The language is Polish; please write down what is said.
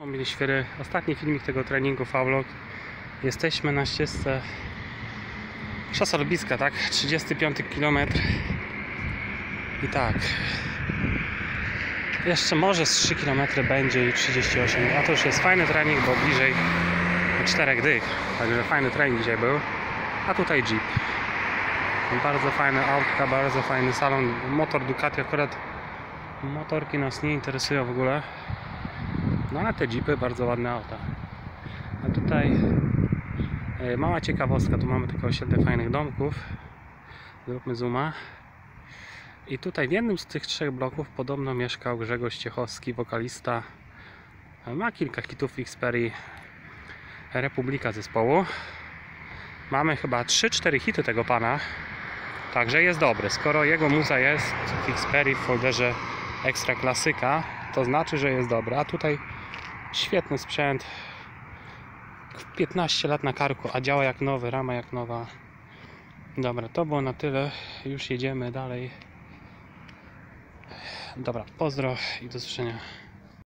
Mieli świery. Ostatni filmik tego treningu vlog. Jesteśmy na ścieżce Szasorobiska, tak? 35 km. I tak, jeszcze może z 3 km będzie i 38, a to już jest fajny trening, bo bliżej 4 dych. Także fajny trening dzisiaj był. A tutaj Jeep. Bardzo fajne autka, bardzo fajny salon. Motor Ducati, akurat motorki nas nie interesują w ogóle. No ale te Jeepy, bardzo ładne auta. A tutaj mała ciekawostka, tu mamy takie osiedle fajnych domków. Zróbmy zooma. I tutaj w jednym z tych 3 bloków podobno mieszkał Grzegorz Ciechowski, wokalista. Ma kilka hitów w Xperii, Republika zespołu. Mamy chyba 3-4 hity tego pana. Także jest dobry. Skoro jego muza jest w Xperii w folderze Ekstra Klasyka, to znaczy, że jest dobry. A tutaj świetny sprzęt. 15 lat na karku, a działa jak nowy, rama jak nowa. Dobra, to było na tyle. Już jedziemy dalej. Dobra, pozdro i do zobaczenia.